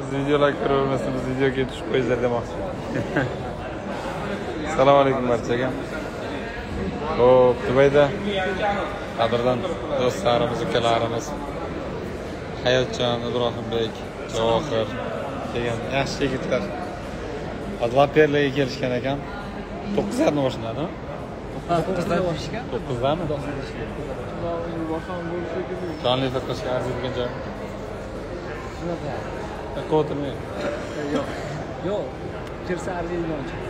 Biz videolar ko'ravermasdan biz videoga tushib qo'yinglar demoqchi. Assalomu alaykum barchaga. Xo'p, Dubayda qadrdan do'stlarimiz, ukalarimiz Hayotjon, Ibrohimbek, Javohir degan yaxshi yigitlar Adlaperlarga kelishgan ekan. 9 dan boshlanadi. 9dan boshlangan. 9dami? Jonli qilishga arziydigan joy. Shunaqa. O'tirmay. Yo'q. Yo'q. Kirsa arziydigan joy.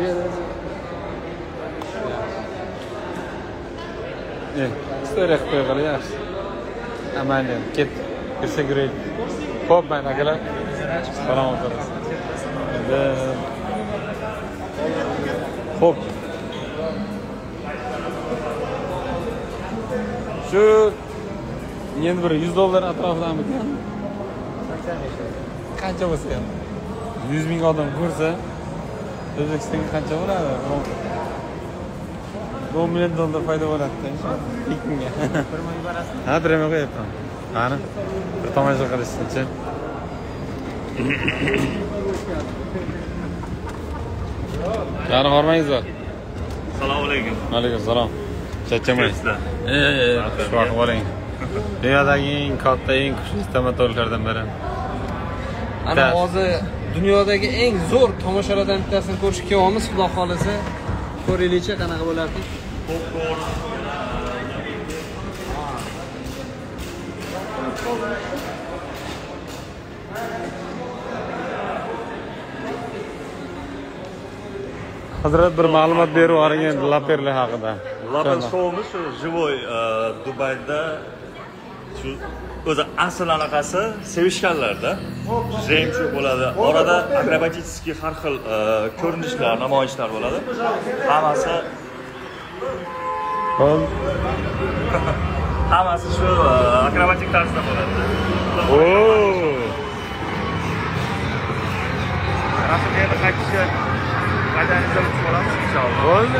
Istoriya qilib qo'ygan yaxshi. Amalda ket. Kirsa yuraylik. Xo'p, mayli akalar. Salom olasiz. Xo'p. Shu endi bir $100 atrofidamikan? Qancha bo'lsa ham 100 ming odam ko'rsa O'zbekistonga qancha bo'ladi? $1 million foyda bo'ladi-da inshaalloh. 2 mingga. 1 ming barasi. Ha, 1 ming qo'yapman. Qani? Bir tomosha qilishsin-chi. Qani hormangizlar. Assalomu alaykum. Alaykum assalom. Chachamay. Xushvaqt bo'ling. Dunyodagi eng katta, eng kuchli stomatologlardan biri. Ana hozir dunyodagi eng zo'r tomoshalardan bittasini ko'rishga kelyapmiz, xudo xolisa. Ko'raylikchi qanaqa bo'lardi. Hazrat bir ma'lumot berib yuboring Laperlar haqida. Laper showimiz shu живой Dubayda shu o'zi asl anaqasi sevishganlarda jemchi bo'ladi. Orada akrobatический har xil ko'rinishlar, namoyishlar bo'ladi. Hammasi hammasi shu akrobatik tarzda bo'ladi. Rasmiyada qaytishga qadamizga o'tib olamiz inshaalloh. Bo'ldi.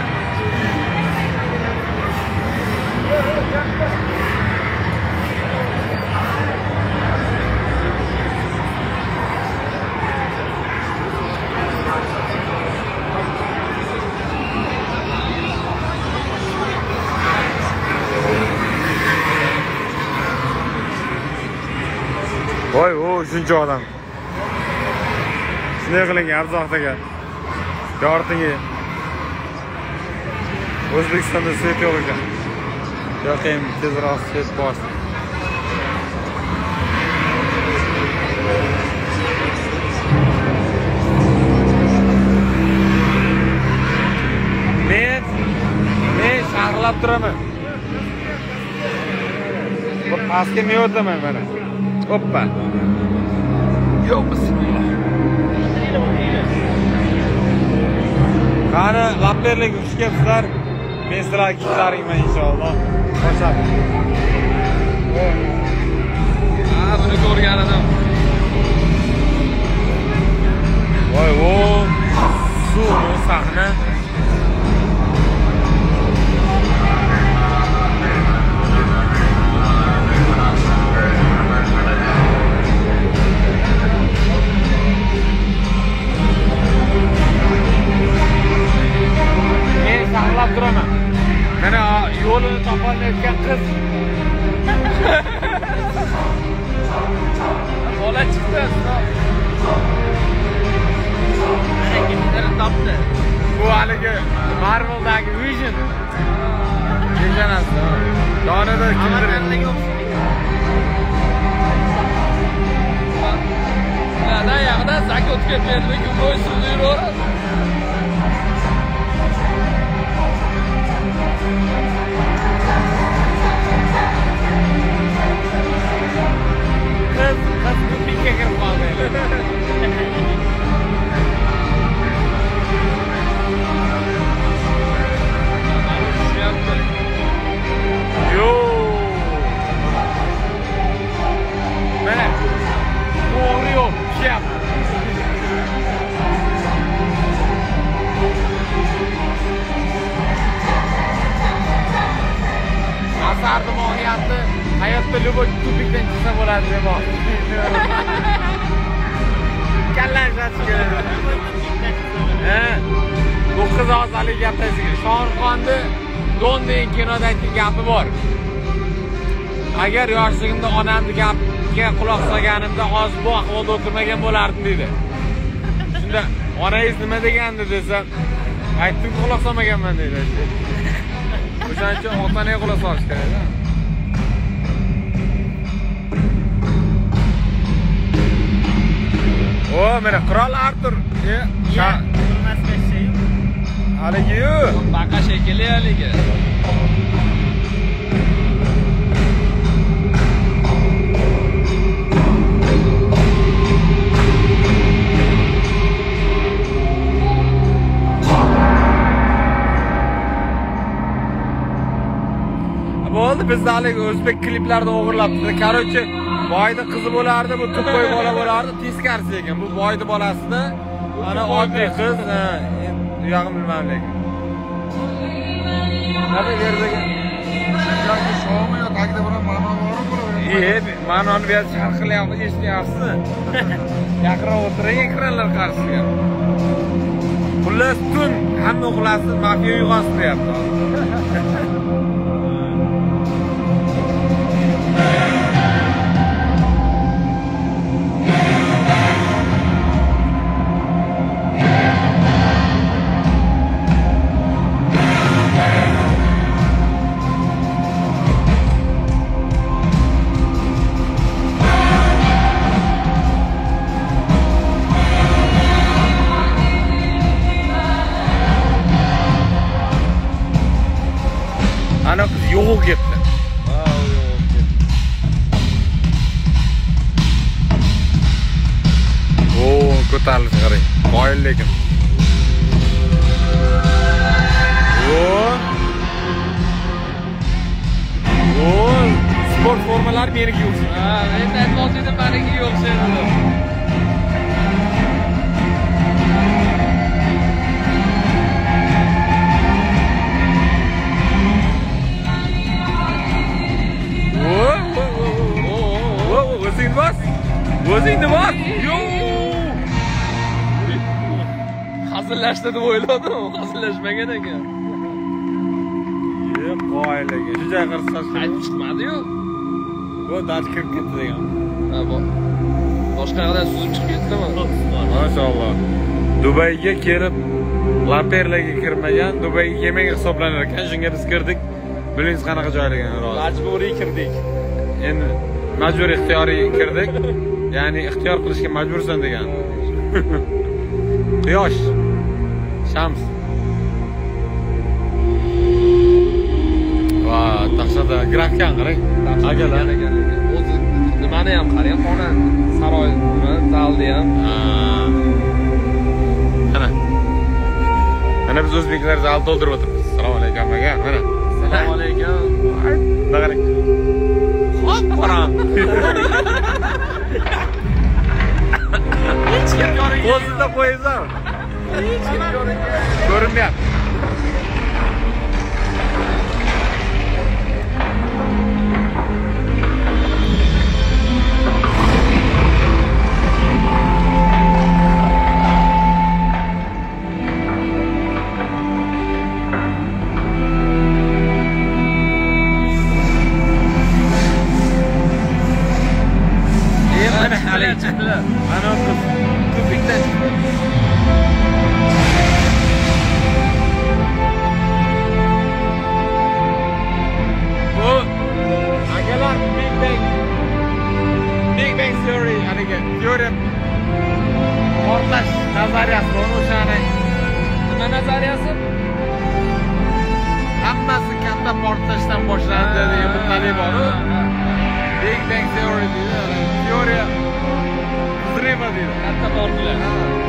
Voy, shuncha odam. Shunday qiling, Abduzohdaga. Yortinga. O'zbekistonda svet yo'q ekan. Yo'qim, tezroq svet bor. Men sharhlab turaman. Bu pastga men o'taman mana. Hoppa. Yo, bismillah. Qani, Laperlarga xush kelibsizlar. Men sizlarga kitlaringman inshaalloh. Boshlab. Buni ko'rgan edim. Voy, suv sahna. Saqlab turaman. Mana yo'lini topolmayotgan qiz. Bola chiqdi. Mana kimdir topdi. Bu haligi Marveldagi Vision. Deganasi. Donada kimdir Nada yaqda zaki o'tib ketmaydi, kim bo'ysunni yuraveradi. Asarni mohiyati hayotda любой tubikdan chiqsa bo'ladi deb haligi gapni aytsangiz. Shohruxxonni Don degan kinoda aytgan gapi bor. Agar yoshligimda onamning gapiga quloq solganimda hozir bu ahvolda o'tirmagan bo'lardim dedi. Shunda onangiz nima degandi desam, aytdim quloq solmaganman dedi. O'shaning uchun ota-onaga quloq solish kerak-da. O, mana Qirol Artur. Bilmasga shay-yu. Haligi-yu. Baqa shekilli haligi. Bo'ldi, bizda haligi o'zbek kliplarida o'g'irlabdi. Короче, boyning qizi bo'lardi, bu to'qoy bola bo'lardi, teskarisi ekan. Bu boyning bolasida ana oddiy qiz, u yog'ini bilmadim lekin. Nima berdiga? Yoki showmi yo tagida biron ma'no bormi? Ma'noni bu yerda sharh qilyapmiz, eshityapsizmi? Yaqinroq o'tiring ekranlar qarshisiga. Xullas tun hamma uxlasin, mafiya uyg'onsin deyapti. Ana qiz yo'q ketdi. Ko'tarilib qarang. Qoyil lekin. Sport formalari meniki yo'q. Men aytmoqchidim, meniki yo'q seni. O'zingni bos. Hazillashdi deb o'yladim, hazillashmagan ekan. Qoyilga. Shu joyga qarasam Qaytib chiqmadi-yu. Bu daj kirib ketdi degan. Ha, bu. Boshqa yoqdan suzib chiqib ketdimi? Maşallah. Dubayga kelib, lamperlarga kirmagan, Dubayga kelmagan hisoblanar ekan. Shunga biz kirdik. Bilingiz qanaqa joylagan rozi. Majburiy kirdik. Endi majburiy ixtiyoriy kirdik. Ya'ni ixtiyor qilishga majbursan degan. Quyosh, shams. Va, tashqarida grafikani qarang. Agalar. O'zi nimani ham qarang, xona, saroy, nima, zalni ham. Mana biz o'zbeklar zal to'ldirib o'tiribmiz. Assalomu alaykum aka. Mana. Assalomu alaykum. Qarang. Hop, qaram. Hech kim ko'ringan. O'zida qo'yinglar. Hech kim ko'ringan. Ko'rinmayapti. Ana qiz ko'pikdan chiqdi. Bu akalar Big Bang Theory haligi teoriya portlash nazariyasi bor o'shani. Nima nazariyasi? Hammasi katta portlashdan boshlandi degan bittalik bor. Big Bang Theory deydi. Teoriya взрыва deydi. Katta portlash.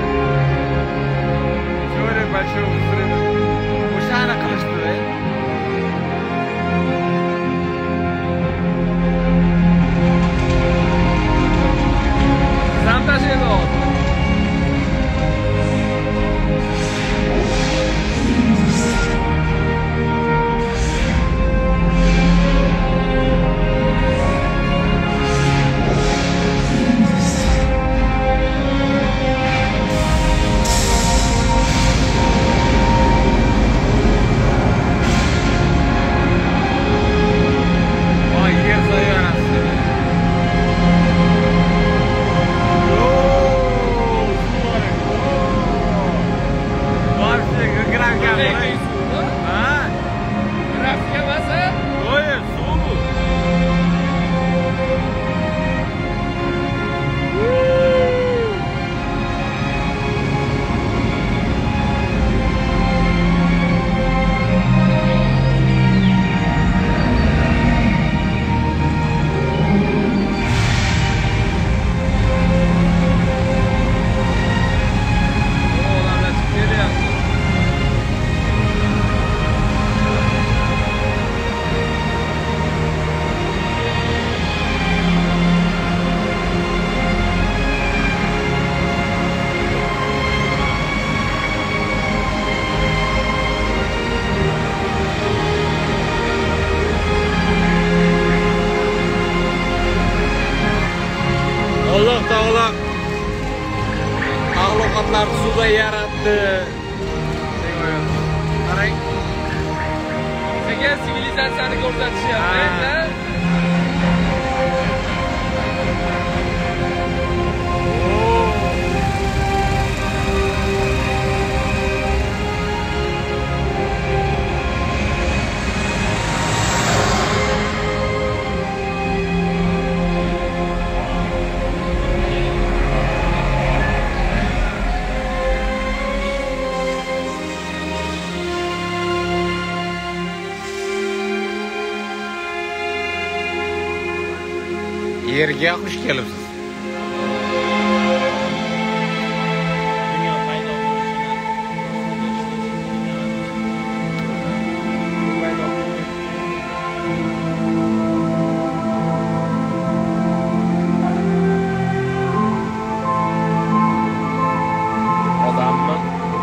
Teoriya большого взрыва. O'shani qilishdi. Zam tashlaydi hozir. sayohatlarni suvda yaratdi. Qarang. Sizga sivilizatsiyani ko'rsatishyapti. Yerga xush kelibsiz. Dunyo paydo Odammi?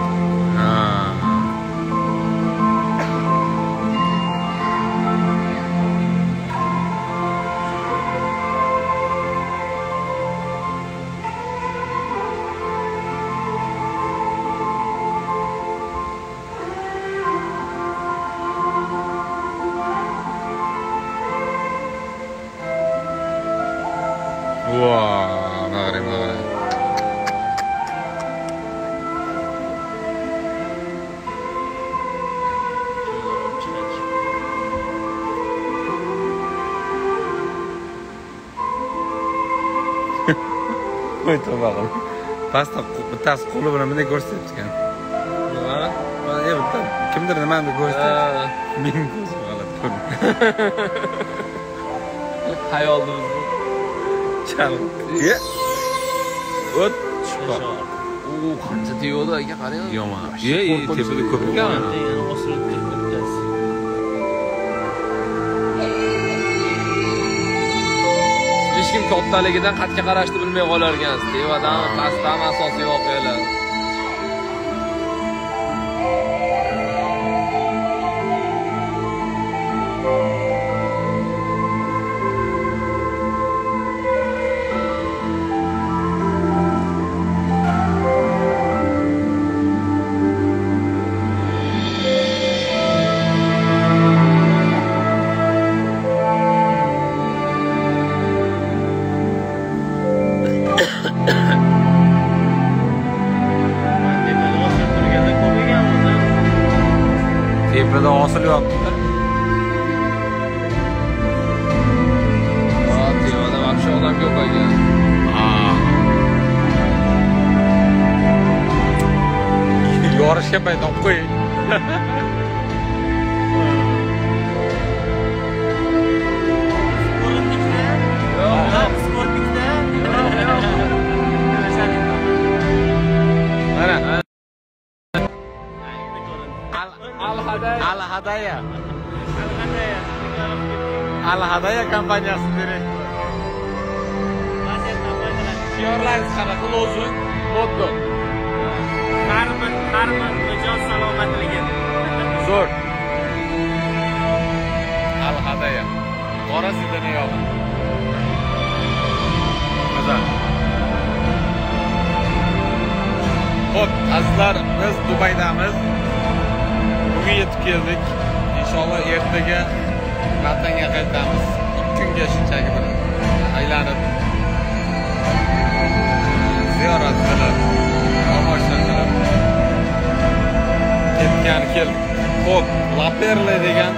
Wow, mag'rib. Qo'y tomog'im. Pastda bittasi qo'li bilan bunday ko'rsatyapti ekan. Nima? Mana bitta kimdir nimani ko'rsatyapti. Mening ko'zim g'alati ko'rdi. Hayoldi biz bu. Chalib. O't chiqdi. Oo, qancha tegdi aka, qarang. Yomon. Tepada ko'p ekan. osilib turibdi. Hech kim kattaligidan qatga qarashni bilmay qolar ekansiz. Tevadan pastdan asosiy voqealar. Tepada osil yotdi. Tevada вообще odam ko'p ekan. Yorishga payt olib qo'ying. Mana. Al-Hadaya kompaniyasi direkt. Shiorlaringiz qanaqa? Lozung, motto. Har bir jon salomatligi. Zo'r. Al-Hadaya. Qora sidini yo'q. Mazal. Xo'p, azizlar, biz Dubaydamiz. Bugun yetib keldik. Inshaalloh ertaga vatanga qaytamiz. 2 kunga shunchaki bir aylanib ziyorat qilib, tomosha qilib ketgan keldik. Xo'p, Laperle degan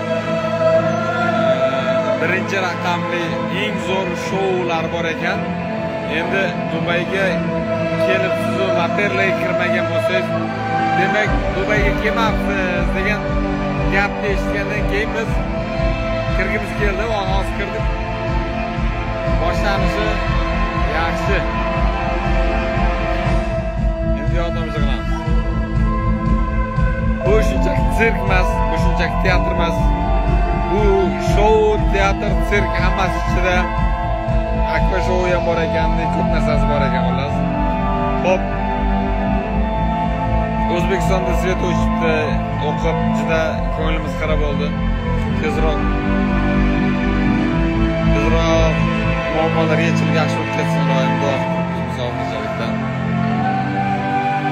birinchi raqamli eng zo'r shoular bor ekan. Endi Dubayga kelib siz Laperle'ga kirmagan bo'lsangiz, demak Dubayga kelmabsiz degan gapni eshitgandan keyin biz kirgimiz keldi va hozir kirdik. Boshlanishi yaxshi. Endi yordamimiz qilamiz. Bu shunchaki sirk emas, bu shunchaki teatr emas. Bu shou, teatr, sirk hammasi ichida. Akva shou ham bor ekan, ko'p narsasi bor ekan xullas. Xo'p. O'zbekistonda svet o'chibdi, o'qib juda ko'nglimiz xira bo'ldi. Tezroq muammolar yechilib yaxshi bo'lib ketsin, doim duo qilib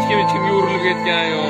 hech kimga urilib ketgan yo'q.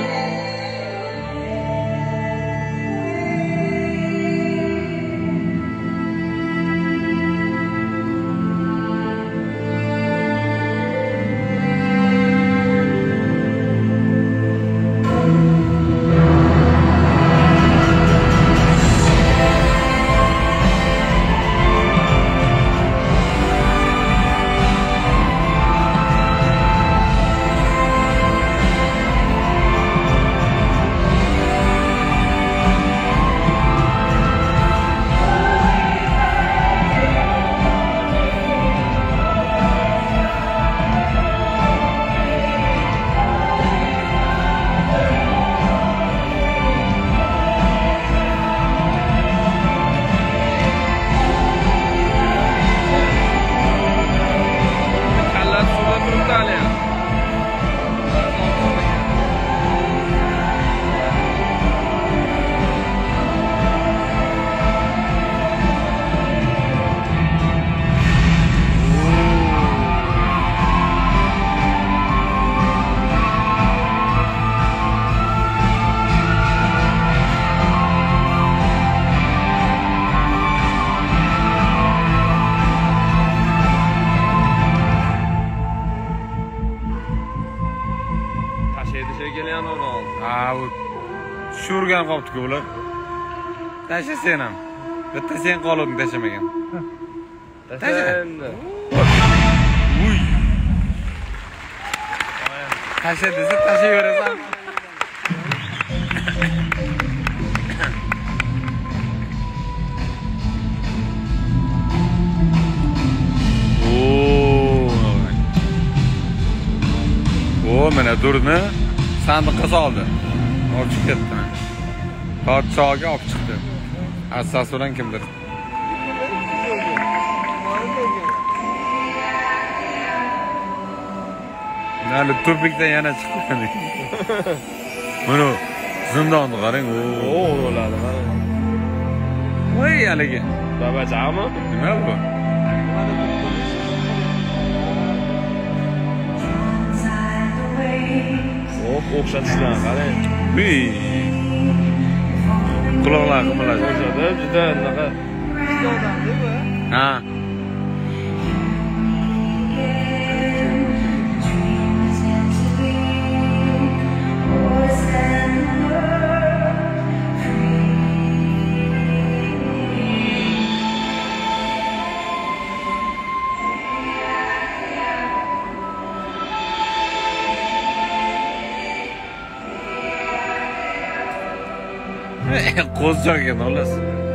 Tushirgan qopti-ku ular. Tasha sen ham. Bitta sen qoluvding tashamagan. Tasha endi. Uy. Tasha desa tashayverasan. O, mana durni sandiqqa soldi. Olib chiqib ketdi. Podshohga olib chiqdi. Assasi bilan kimdir. Nali tupikdan yana chiqdi. Mana zindonni qarang. O, o'ladi qarang. Voy, haligi. Babachami? Nima bu? O'xshatishlar qarang. Quloqlar qimirlash. Juda anaqa. Ha. Qo'zchoq ekan xolos.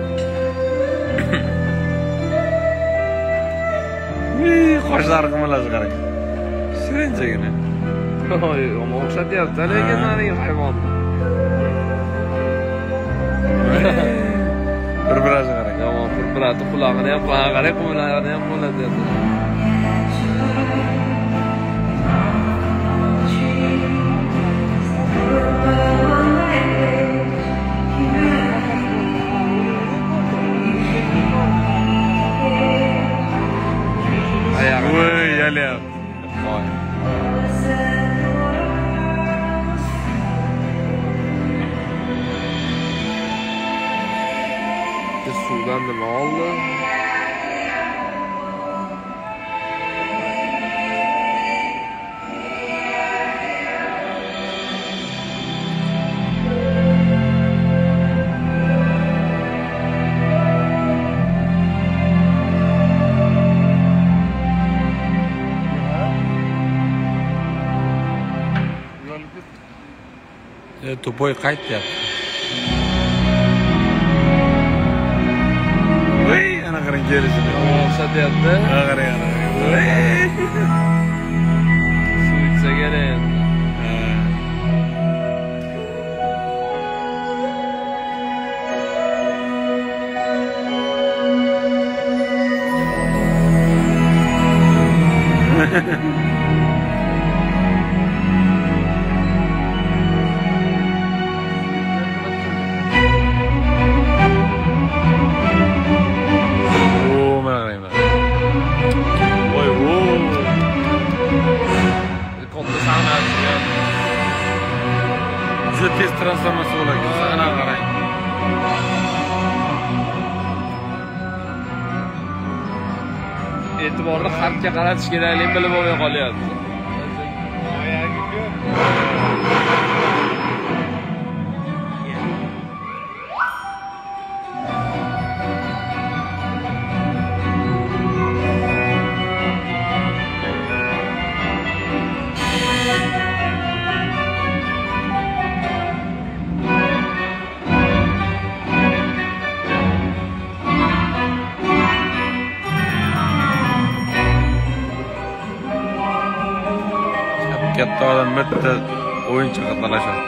Qoshlari qimirlashi qarang. Shirinchagina. Voy, o'xshatyapti lekin meni hayvon. Bir-biraga qarang. Yomon bir-birati qulog'ini ham qarang, qo'llarini ham qo'llatyapti. Voy, yalyapti. Voy. Suvdan nima oldi? To'poy qaytyapti. Voy, ana qarang kelishini. O'xshatyapti. Ana qarang, ana qarang. Suv ichsa kerak. juda tez transformatsiya bo'ladi. Ana qarang. E'tiborni xatga qaratish kerakligini bilib olmay qolyapti. Katta odam bitta o'yinchoqqa talashadi.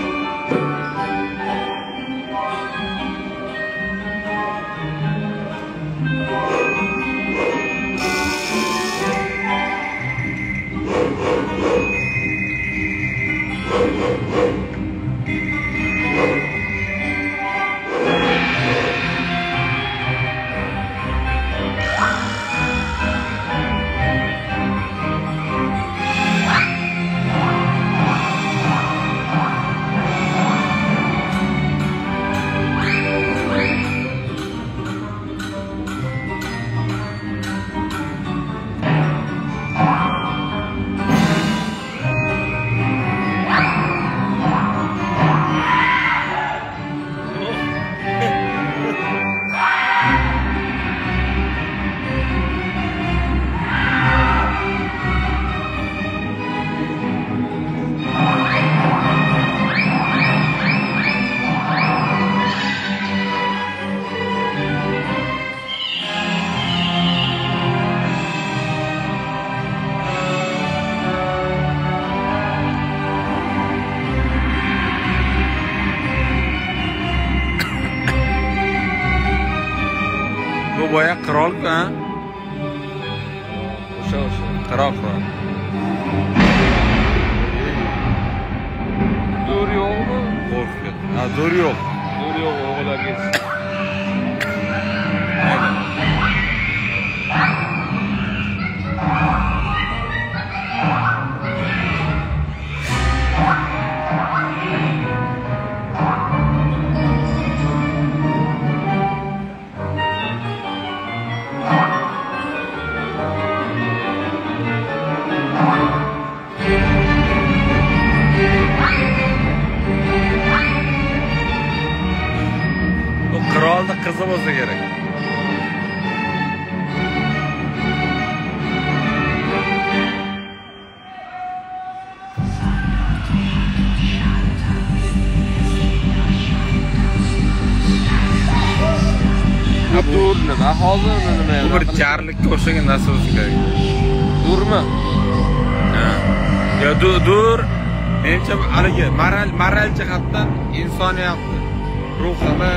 Bu boya qirol-ku, ha? O'sha. Qirol. Dur yo'qmi? Qo'rqib ketdi. Ha, dur yo'q. Dur yo'q, o'g'illar ketsin. Bu qirolni qizi bo'lsa kerak. Dur nima? Hozir nima? Bu bir jarlikka o'xshagan narsa bo'lsa kerak. Durmi? Ha. Ya dur. Menimcha haligi moral jihatdan insoniyatni ruhimi,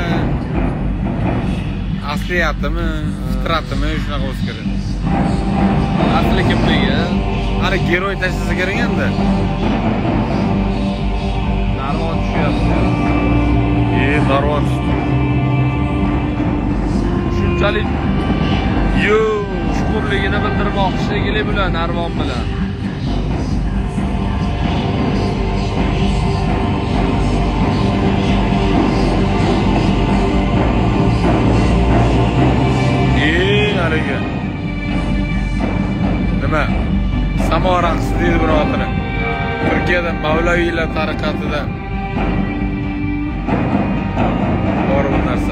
asliyatimi, fitratimi shunaqa bo'lsa kerak. Asli kimligi? Hali geroy tashlasa kerak endi. Narvon tushyapti. Narvon tushdi. Shunchalik chuqurligini bildirmoqchi shekilli bilan narvon bilan. Haligi. Nima? Samo raqsi deydi birodar. Turkiyada Mavlaviylar tariqatida bor bu narsa.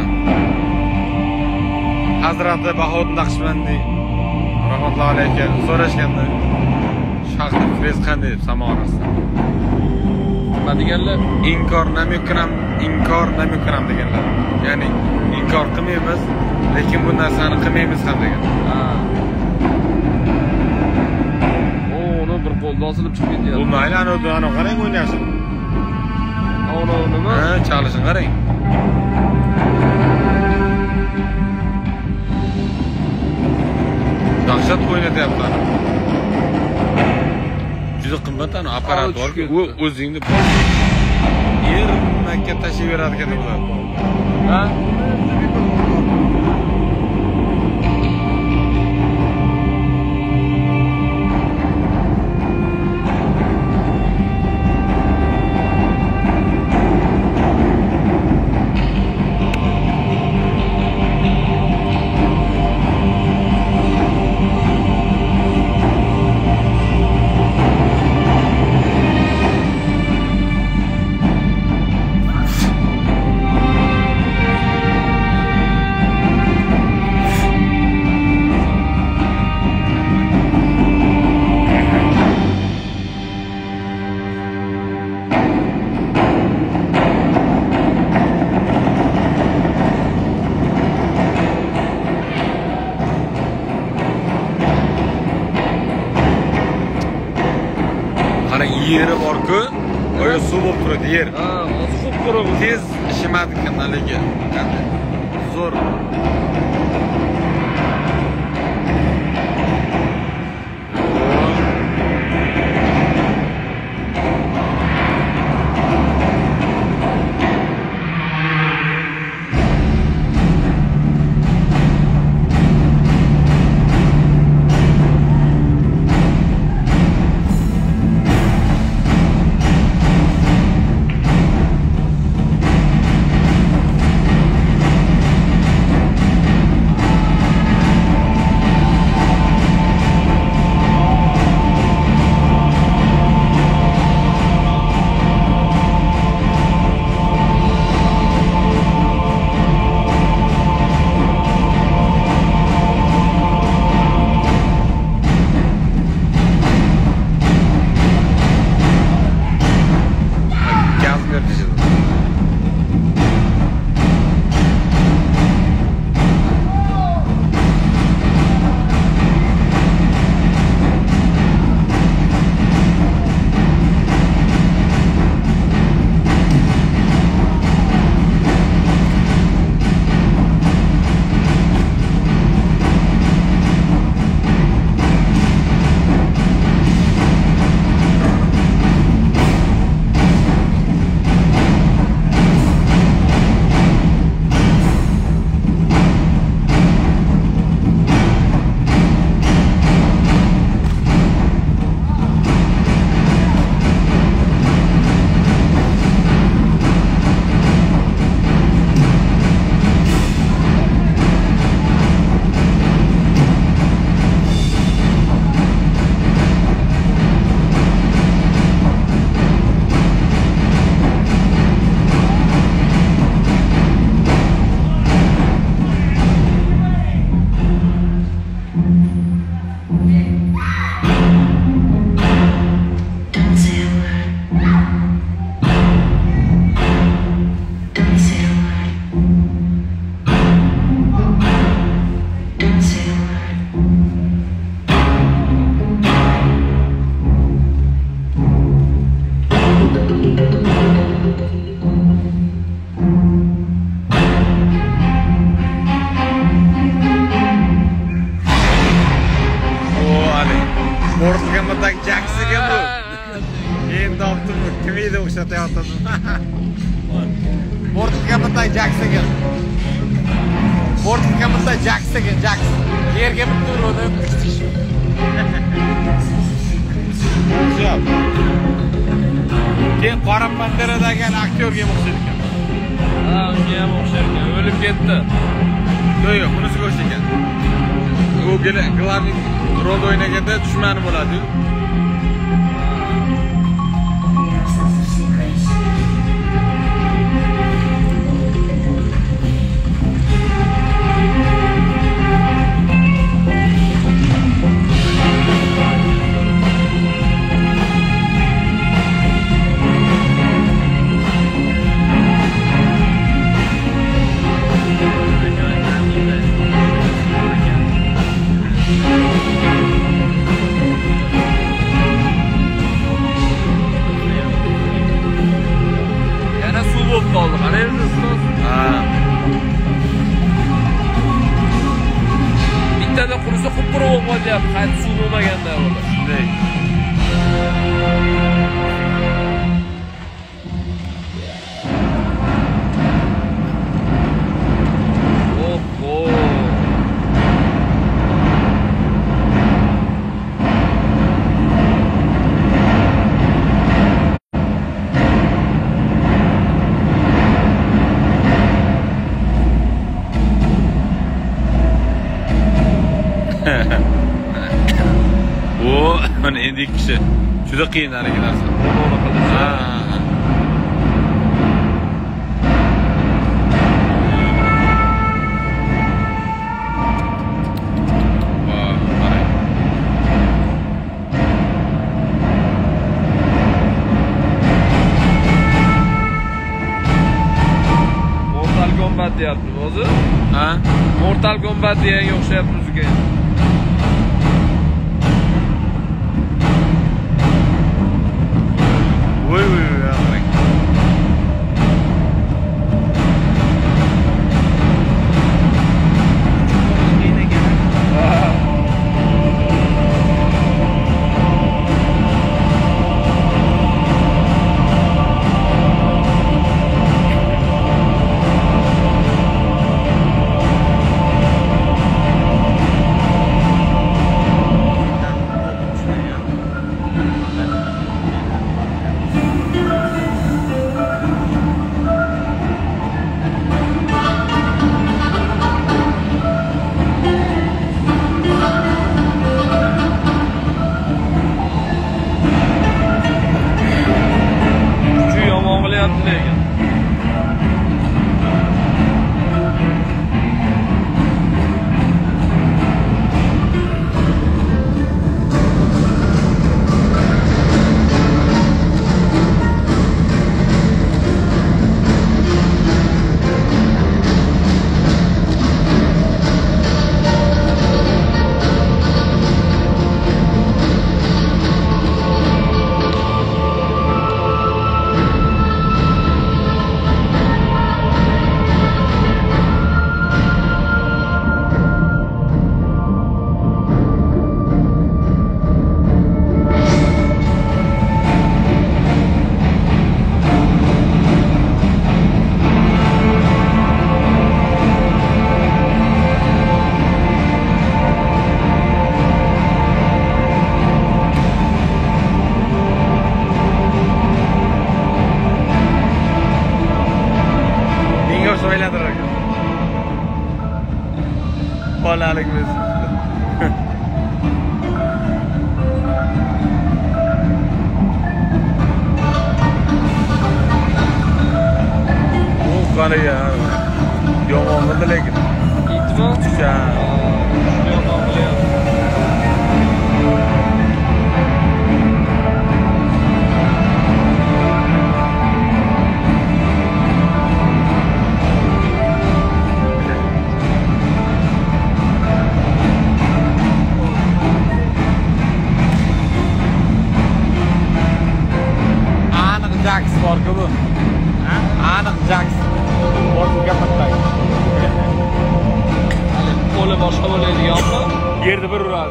Hazrati Bahodir Naqshbandiy rahmatullohi alayhi so'rashganda shaxsiy fres qanday deb samo raqsi. Nima deganlar? inkor namikram deganlar. Ya'ni inkor qilmaymiz, lekin bu narsani qilmaymiz ham degan. Uni bir qo'lda osilib chiqib ketyapti. Bu mayli ana qarang o'ynashni. Ana nima? Ha, chalishni qarang. Dahshat o'ynatyapti ana. Juda qimmat ana apparat bor-ku, u o'zingni yermakka tashib beradigan bular. Ha? yeri bor-ku, o'sha suv bo'lib turadi yer. Ha, hozir xo'p ko'raman. Tez ishimadi kanaliga. Qanday? Zo'r. Sportkamidagi jaksiga bu. Endi optim kim edi o'xshatayotdim. Sportkamidagi jaksiga. Sportkamidagi jaksiga, jaks. Yerga bitib turadi. O'xshab. Keyin Qora Banderadagi aktyorga o'xshaydi ekan. Ha, unga ham o'xshar ekan. O'lib ketdi. Yo'q, bunisiga o'xshagan. U главный rol o'ynaganda dushmani bo'ladi-yu. Qoldi. Qara endi ustoz. Ha. Bittada qursa qupquru bo'lib qolyapti. Qayta suv bo'lmaganda ular. Shunday. Mana endi ikki kishi juda qiyin haligi narsa. Buni qilish. Ha. Mortal Kombat deyapti o'zi. Ha? Mortal Kombat deganga o'xshayapti o'ziga. Voy, voy. Bolalik biz. Bu qani ya. Yomon bo'ldi lekin. Itmi? Tusha. Yomon bo'lyapti. Jax borku bu. Aniq Jax. Borku gapirtay. Hali qo'li boshqa bo'ladiganmi? Yerda bir uradi.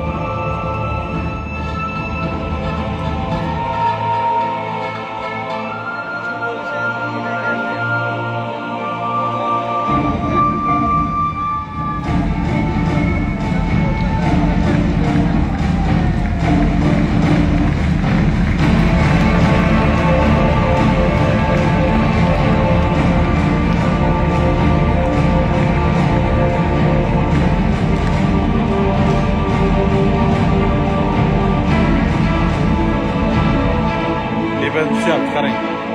Ben düşüyorum, karayın.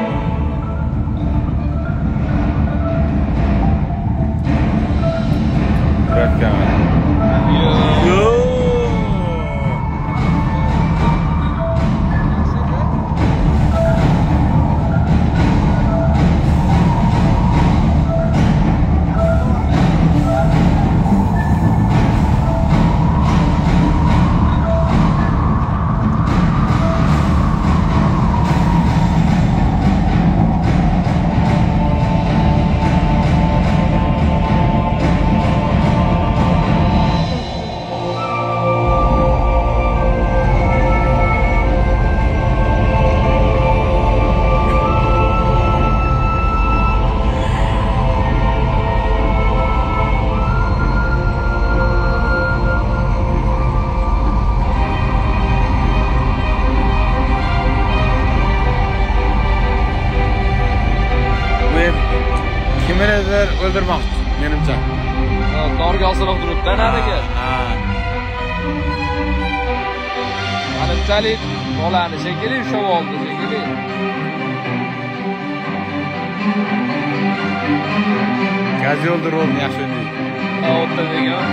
Bırak kamera. Yo. Kimnidir o'ldirmoqchi, menimcha. Dorga osilib turibdi, nariga. Qanchalik bolani shekilli ushlab oldi, shekilli. Gaz yo'ldirib yaxshi o'ynaydi. Ha, o'tda degan.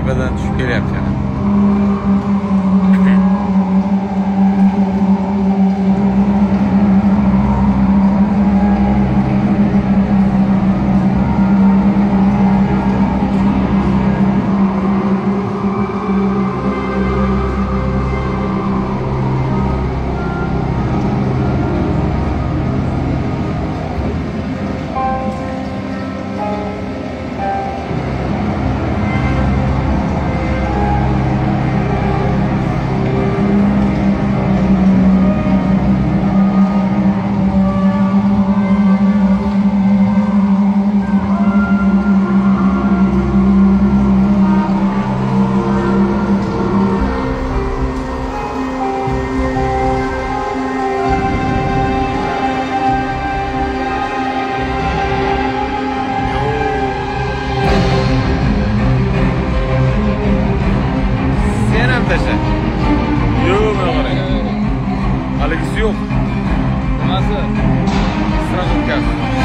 tepadan tushib kelyapti yana. Haligisi yo'q. Nimasi? Strahovka.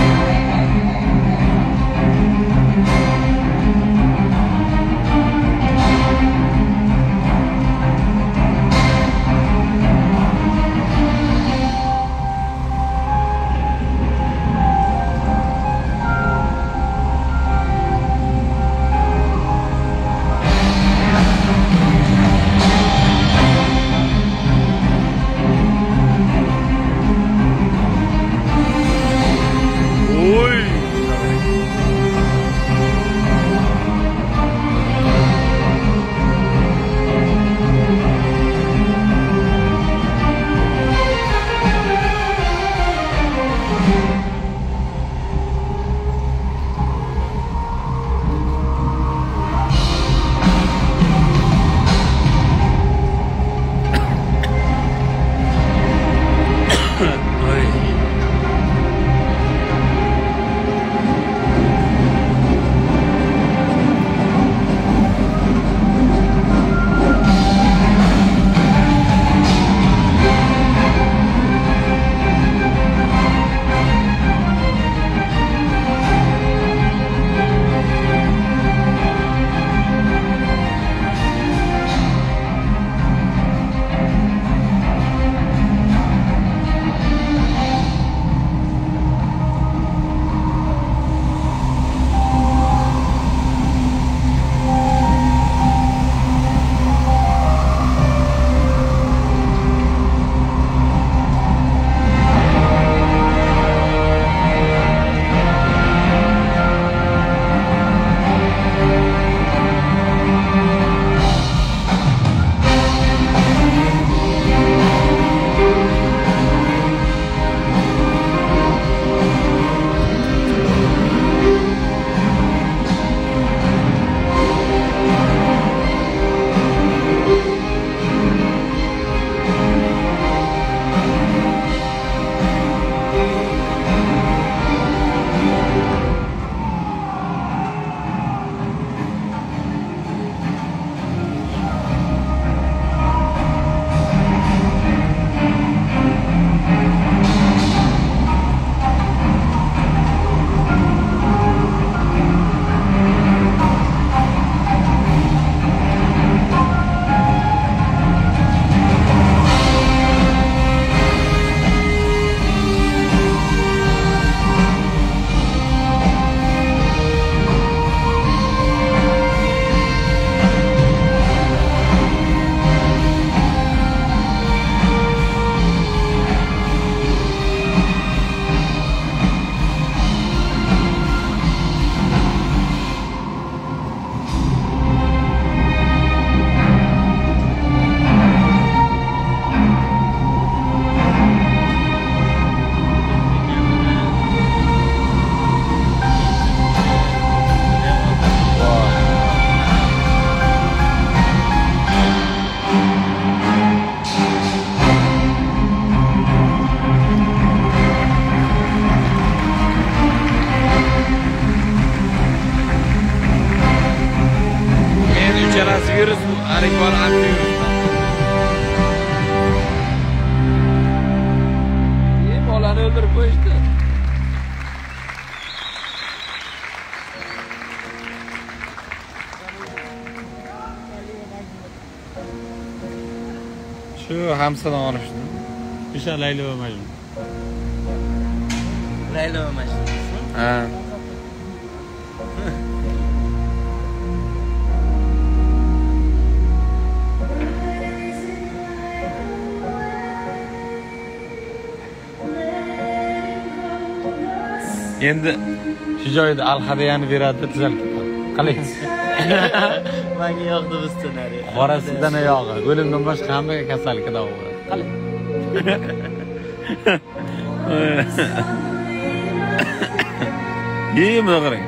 virus hari bor antivirus. Bolani o'ldirib qo'yishdi. Shu hamsadan olishdi. O'sha Laylo va Majnun. Laylo va Majnun. Ha. Endi shu joyda Al-Hadiyani beradi, tuzalib qalaysiz. Menga yoqdi bu ssenariy. Qorasidan oyog'i, o'limdan boshqa hamma kasallikka davo bo'ladi. Qalay. Yeymi qarang.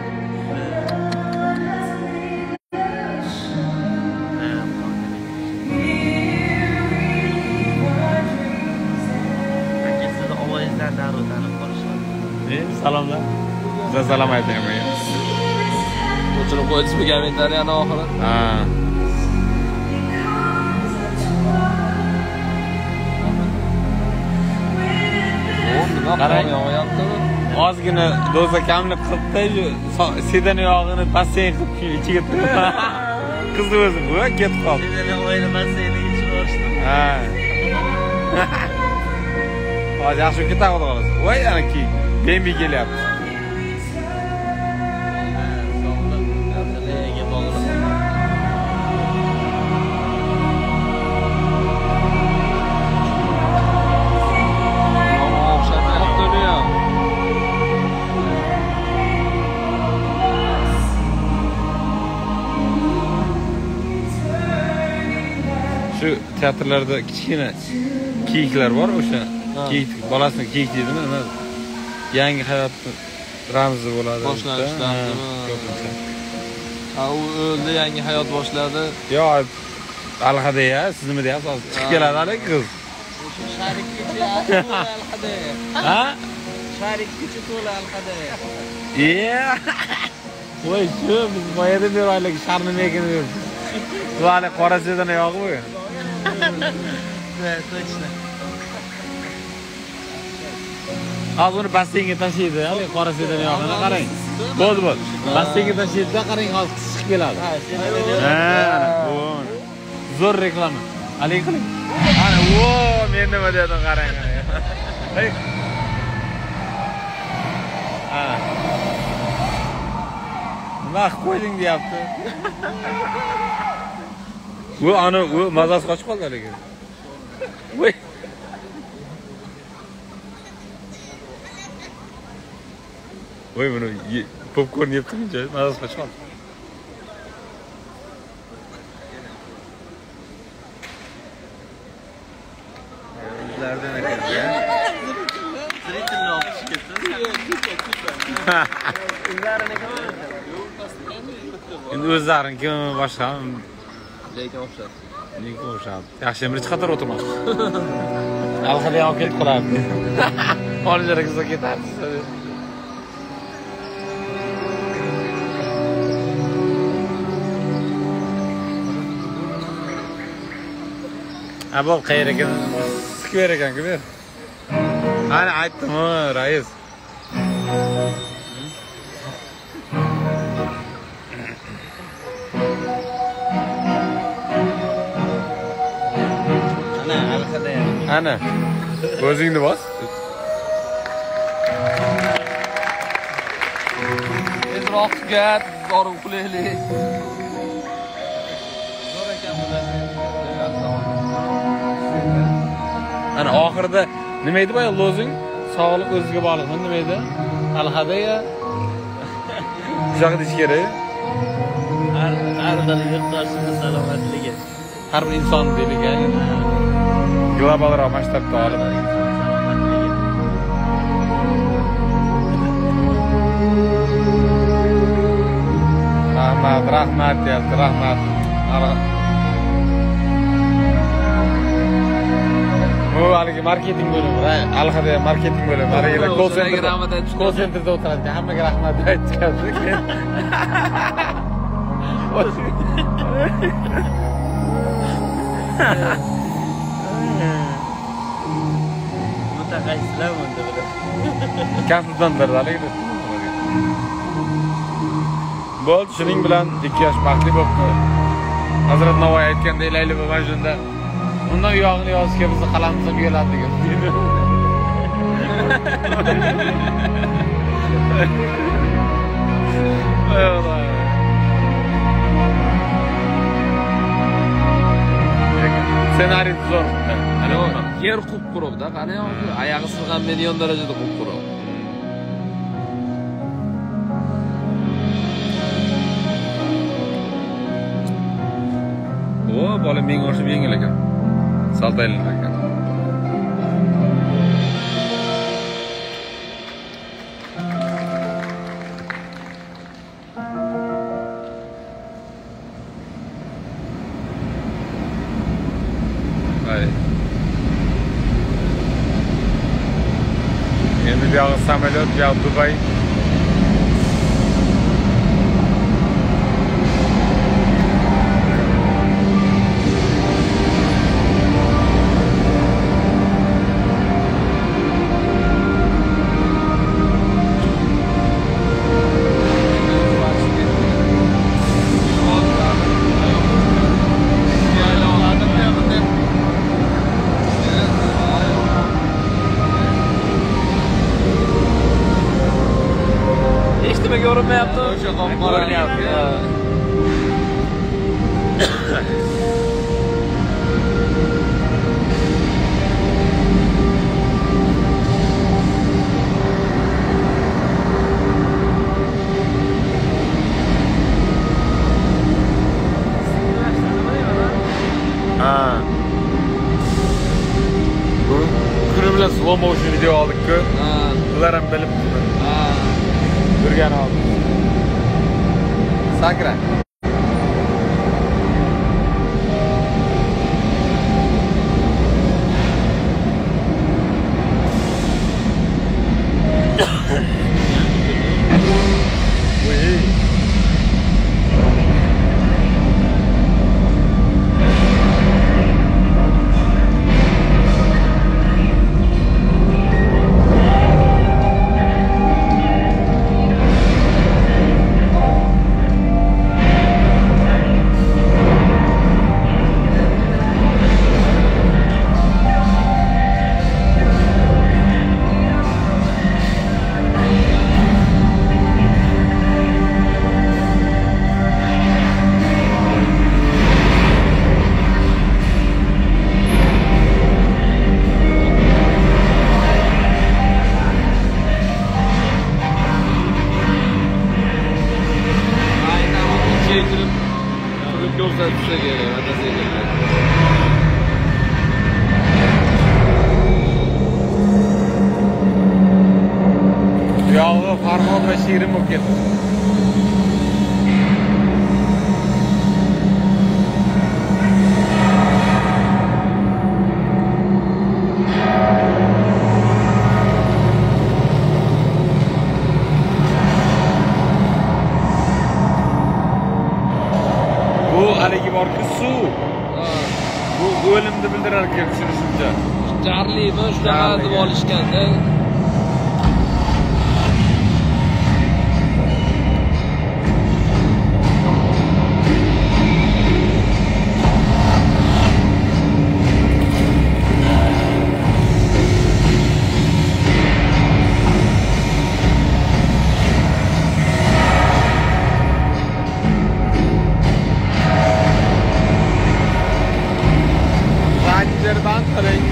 Sizni ovozingizdan darrov tanib qolishadi. Salomlar. Siz salom ayting menga. O'chirib qo'yibsiz kommentariyani oxiri. Ha. Qarang, yog'yaptimi? Ozgina doza kamlik qilibdi, sedan yog'ini basseyn qilib ichiga turib. Qizni o'zi bu ketib qoldi. Sedan o'yini basseyniga ichib olishdim. Ha. Hozir yaxshi ketadi xolos. Voy, ana ki, Bembi kelyapti. Shu teatrlarda kichkina kiyiklar bor, o'sha kiyik bolasini kiyik deydimi? Yangi hayot ramzi bo'ladi. Boshlanishlarmi? Ha, u o'ldi, yangi hayot boshladi. Yo, Al-Hadiya, siz nima deyapsiz? Hozir chiqib keladi hali qiz. O'sha sharikkacha Al-Hadiya. Ha? Sharikkacha to'la Al-Hadiya. Voy, shu biz boyadan beri oylik sharni mekin yuribmiz. Bu hali qorasidan oyog'i bu. Точно. Hozir uni basseynga tashlaydi, hali qorasidan oyog'ini qarang. Bo'ldi. Basseynga tashlaydi-da, qarang, hozir chiqib keladi. Ha, bu. Zo'r reklama. Alik qiling. Ana, vo, men nima dedim qarang. Hey. Ha. Nima qilib qo'yding deyapti. Bu ana, u mazasi qochib qoldi lekin. Voy. Voy, buni popcorn yeb turguncha mazasi qochib qoldi. Bizlardan ekan-ya. Zritilni olib chiqibdi. O'zlarini Endi o'zlariniki boshqa. lekin o'xshab. Lekin o'xshab. Yaxshi birinchi qator o'tirmoqchi. Al-Hadiya olib ketib qoladi. Olijlar qiza ketarsiz. Abol qayer ekan? Skver ekan-ku ber. Ana aytdim, rais. Ana, o'zingni bos. Tezroq gap, borib qilaylik. Zo'r ekan bular. Ana oxirida nima edi bu lozing? Sog'liq o'ziga bog'liqmi nima edi? Al-Hadiya. Shunaqa deyish kerak. Har bir yurtdoshimiz salomatligi. Har bir inson deylik-a. Globalroq masshtabda olib. Rahmat deyapti, rahmat. Bu haligi marketing bo'limi, Al-Hadiya marketing bo'limi. Haligilar call centerda o'tiradi. Hammaga rahmat aytishadi. Mutaxassislar bunda bular. Konsultantlar haligi. Bo'ldi, shuning bilan 2 yosh baxtli bo'libdi. Hazrat Navoiy aytgandek, Laylo va Majnunda Bundan uyog'ini yozishga bizni qalamiz ham keladi degan. Ssenariy zo'r. Yer qup-quruqda, qani hozir oyog'i sig'an million darajada qup-quruq. O, bola menga o'xshab yengil ekan. Saltaylar ekan. Endi bu yog'i samolyot, bu yog'i Dubay. Görünmeyapti o'sha qopqora. Ha. Bu kuni bilan slow motion video oldik-ku. Ha. Bular ham bilib turibdi. Ha. Yurgan oldi. Sakra. Yog'i farmon va shirin bo'lib ketdi. Bu haligi borku suv. Bu o'limni bildirar ekan tushunishimcha. Jarliymi shunaqa deb olishganda. Ranger'dan qarang.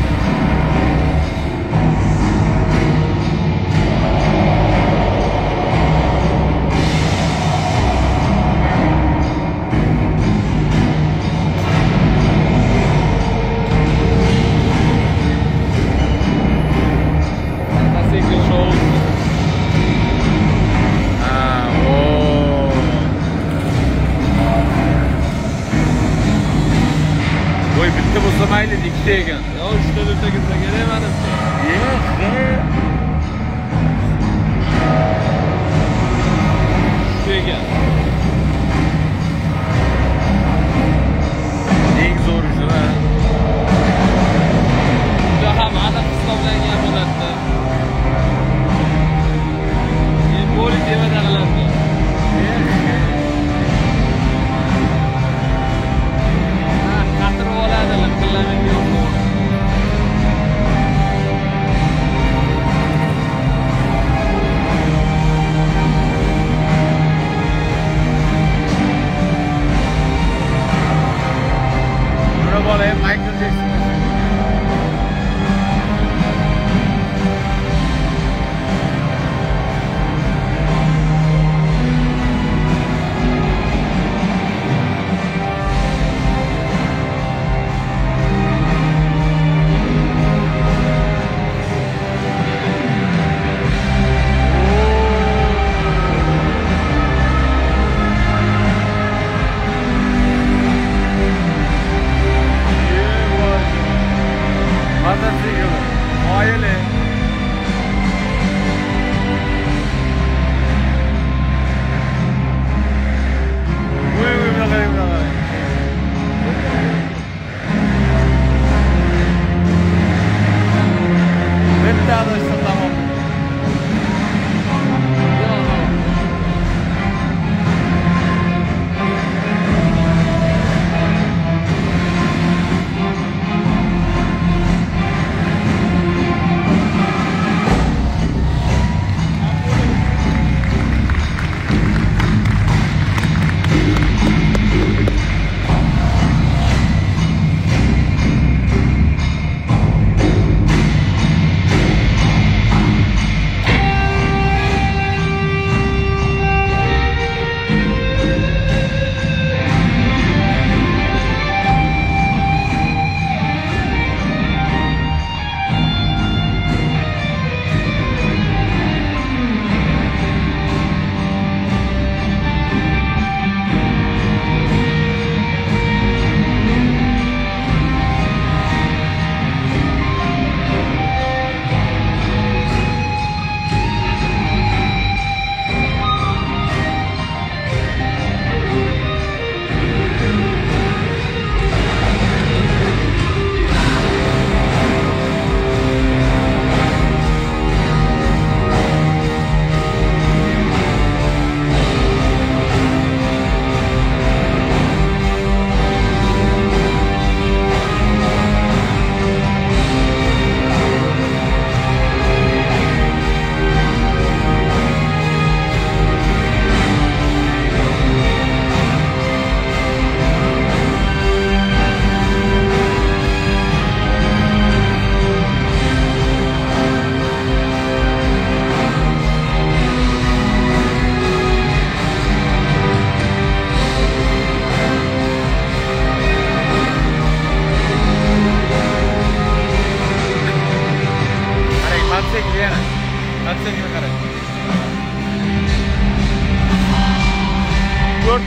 Bitta bo'lsa mayli, ikkita ekan. Yo, 3ta deb kelsa kerak menimcha. Ekan. Eng zo'r ishlar. Juda ham aniq hisoblangan bo'ladi. Bo'li devada qiladi. Qatirib oladi, limqillamang yo'q.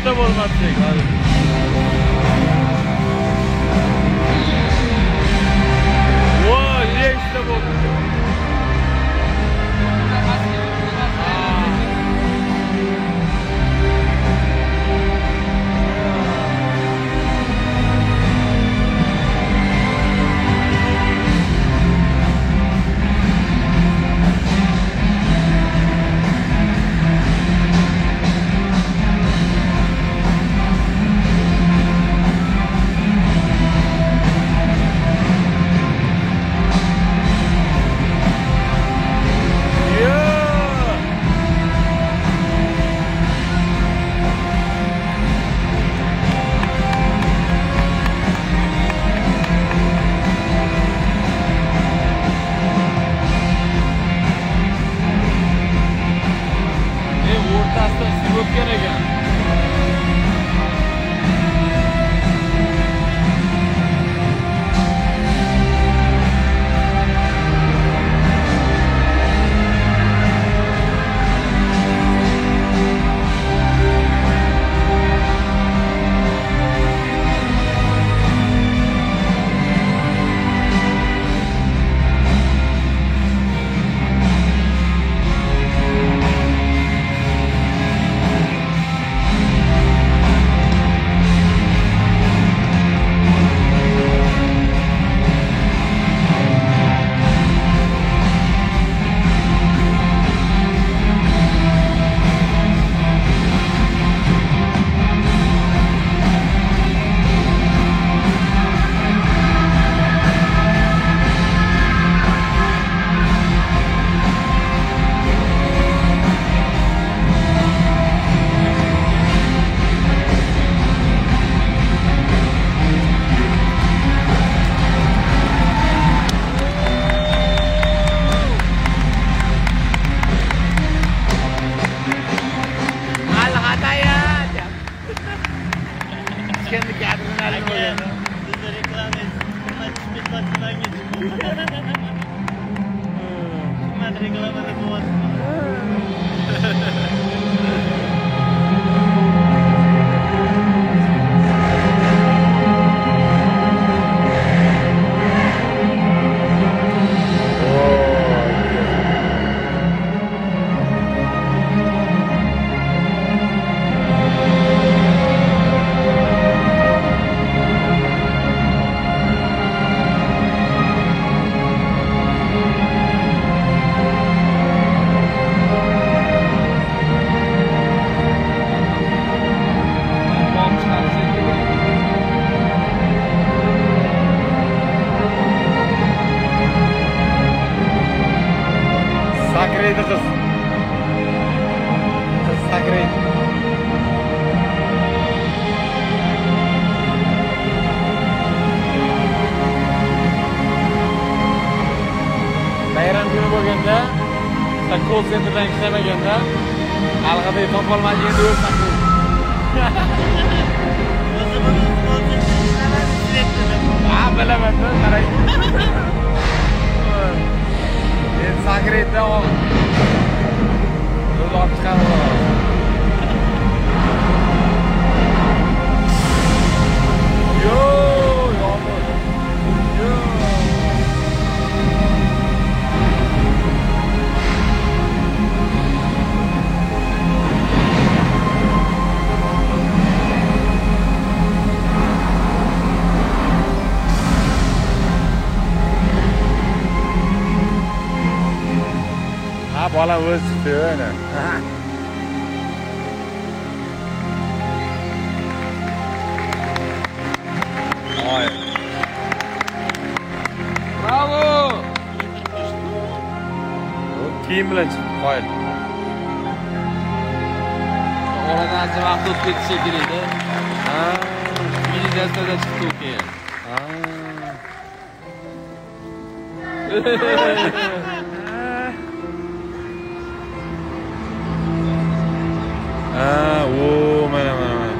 Leshda bo'lmasak. Voy, leshda bo'ldi. Call centerdan ishlamaganda alg'ada topolmadi endi o'z taqdir. Ha, bilaman-da, qarang. Men Sagretda o'z olib chiqarib olaman. Yo, yomon. Yo. Bola o'zi chiqdi ana. Voy. Bravo! Kiyim bilan chiqdi, qoyil. Oradan ancha vaqt o'tib ketdi shekilli. Ha, Militatsiyada chiqdi u keyin. O mana mana mana.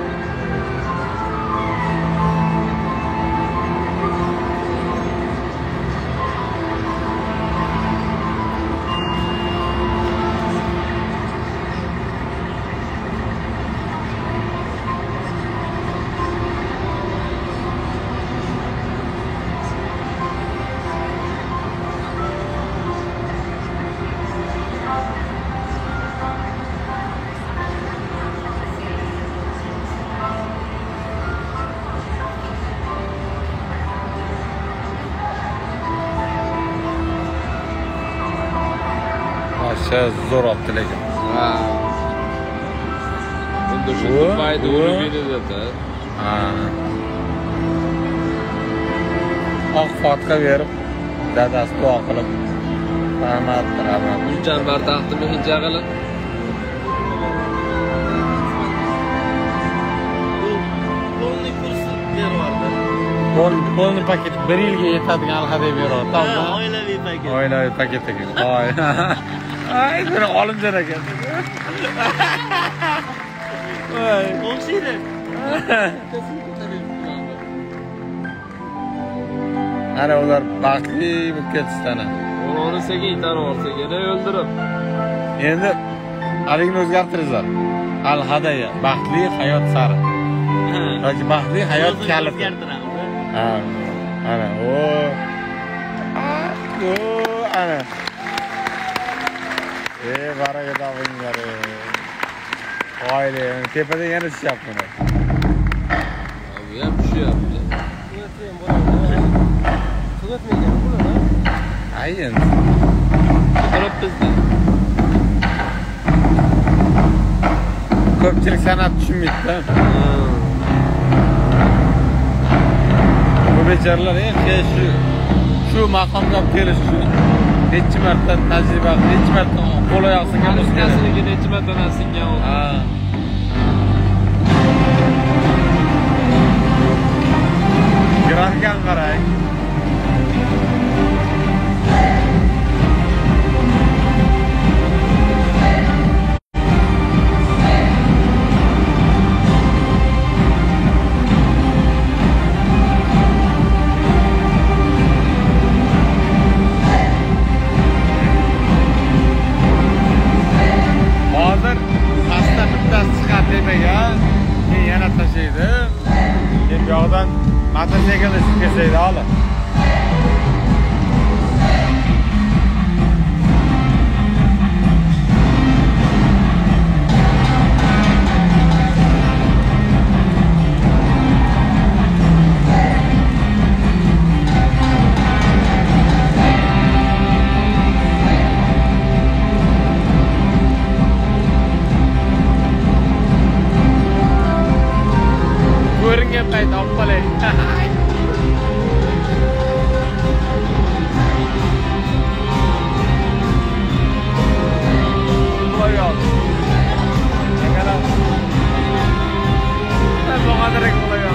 O'sha zo'r olibdi lekin. Ha. Bunda shu payda o'rib edi-da. Ha. Oq fotka berib, dadasi duo qilib, rahmat. Gulchambar taxtimi hinja qilib. Polni paket 1 yilga yetadigan alhadey beradi. To'g'ri. Oilaviy paket. Oilaviy paket ekan. Voy. Ay, buni olimjon ekan. Voy. O'xshaydi. Ana ular baxtli bo'lib ketishdi. O'g'lini sekin itarib olsa kerak o'ldirib. Endi aligini o'zgartiringlar. Al-hadaya, baxtli hayot sari. Yoki baxtli hayot kaliti. Ha. Ana, ana. Baraka topinglar. Oila, tepada yana tushyapti. Bu ham tushyapti. Ayyin. Turib bizda. Ko'pchilik san'at tushunmaydi-da. Bu bechoralar shu maqomga kelish uchun necha marta tajriba, necha marta qo'l oyoq singan bo'lsa kerak. Necha marta singan bo'ldi. Ha. Grafikani qarang. Hozir pastda bittasi chiqadi demaga, keyin yana tashlaydi. Keyin bu yoqdan mototsiklni tushib ketaydi hali. Ko'ringan payt olib qolay. Qo'yol. Nagalar. Bu qadar qo'yol.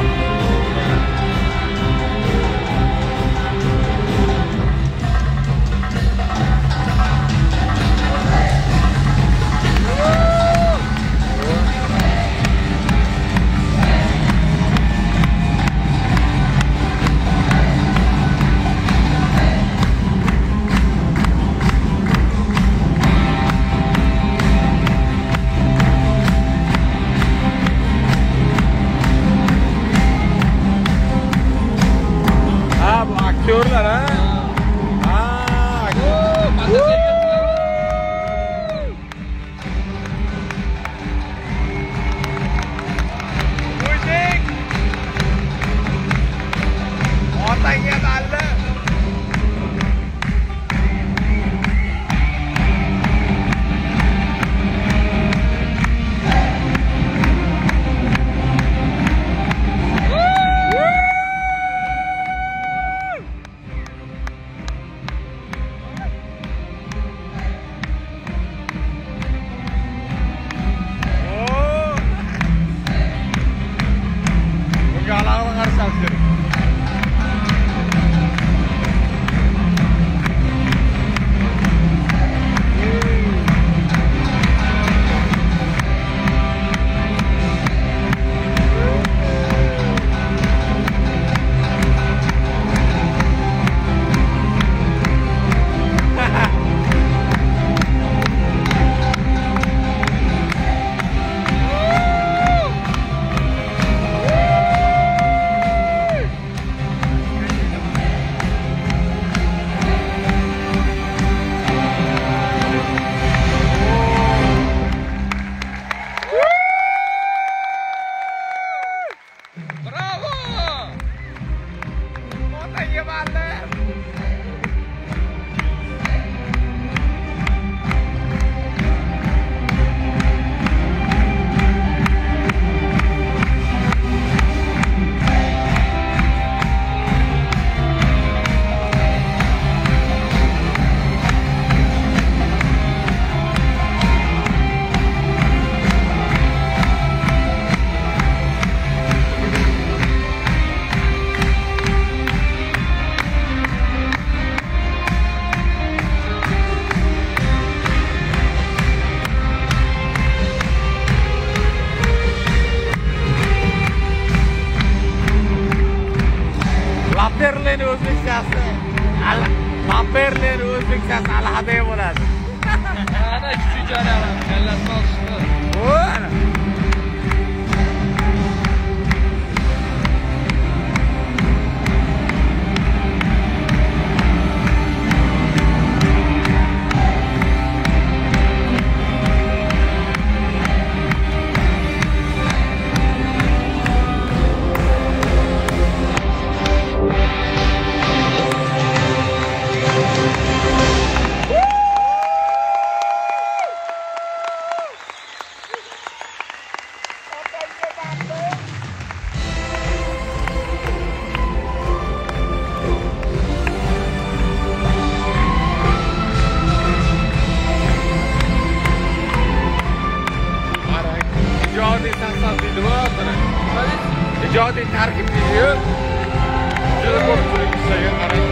Aktyorlar ha? Muzik! Otangga dalli! Paperning o'zbekchasi. Paperning o'zbekchasi alohida bo'ladi. Ana kuchli jarayon, kallasini olishdi. Ana. İcadi terkip ediyor. Şöyle korkutuyor bir şey yok.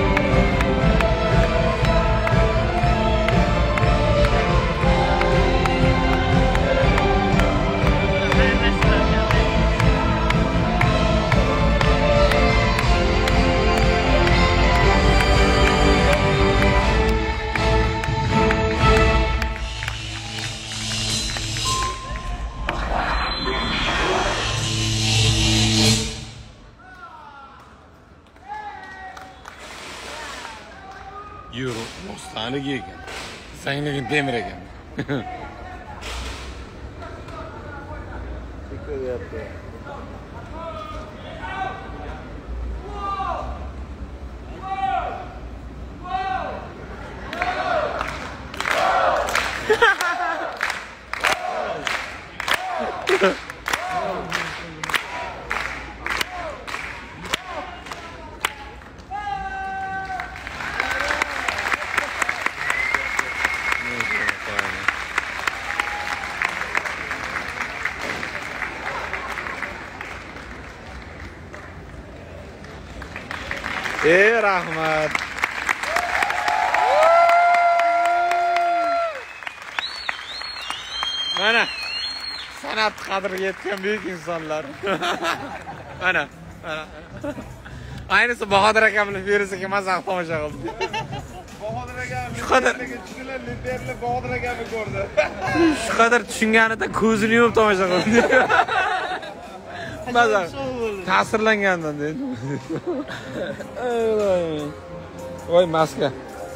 Euro, ostani ekan. Sangligin temir ekan. Rahmat. Mana san'at qadriga yetgan buyuk insonlar. Mana. Ayniqsa Bahodir aka bilan Feruzaga mazaq tomosha qildi. Bahodir aka Shu qadar tushunlar, liderlar Bahodir akani ko'rdi. shu qadar tushunganida ko'zini yumib tomosha qildi. Mazaq. Ta'sirlangandan dedi. Voy maska.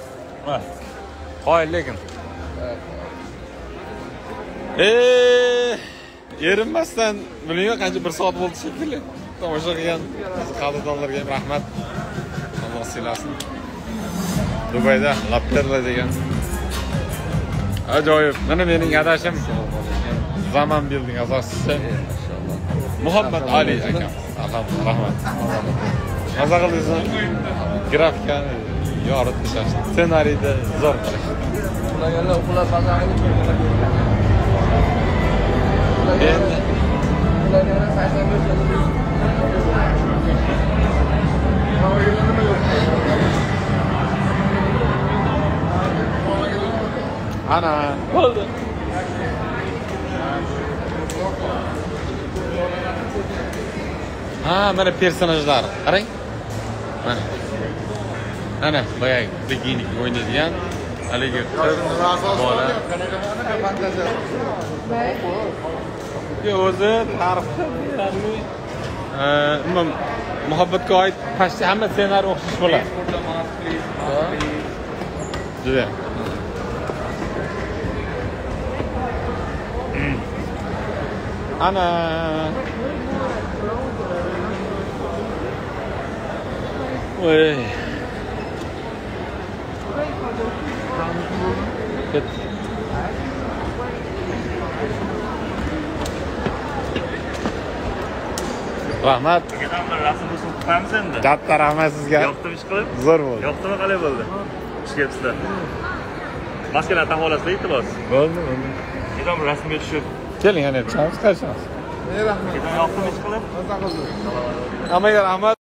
Qo'y lekin. Erinmasdan bilmayman qancha bir soat bo'ldi shekilli. Tomosha qilgan qadrdonlarga ham rahmat. Alloh silasin. Dubayda Lapterla degan. Ajoyib. Mana mening adashim. Zaman building asoschisi. Muhammad Ali akam. Alhamdulillah, rahmat. Maza qildingizmi? Grafikani yoritib tashlashdi. Ssenariyda zo'r qilishdi. Ularga uxlab maza qilib Endi ularga 85 ana bo'ldi. Ha, mana personajlar. Qarang. Mana. Ana, boyagi beginik o'ynaydigan haligi bola. O'zi tarixda muhabbatga oid pashti hamma ssenariy o'xshash bo'ladi. Juda. Ana Oy. Rahmat. Bugun bir rasm qilamiz endi. Katta rahmat sizga. Yoqdimi ish qilib? Zo'r bo'ldi. Yoqdimi, qalay bo'ldi? Xush kelibsizlar. Maskalar taholasizlar, iltimos. Bo'ldi. Keyin bir rasmga tushib. Keling, yana chiqamiz, qaytamiz. Keyin yoqdimi ish qilib? Hammaga rahmat.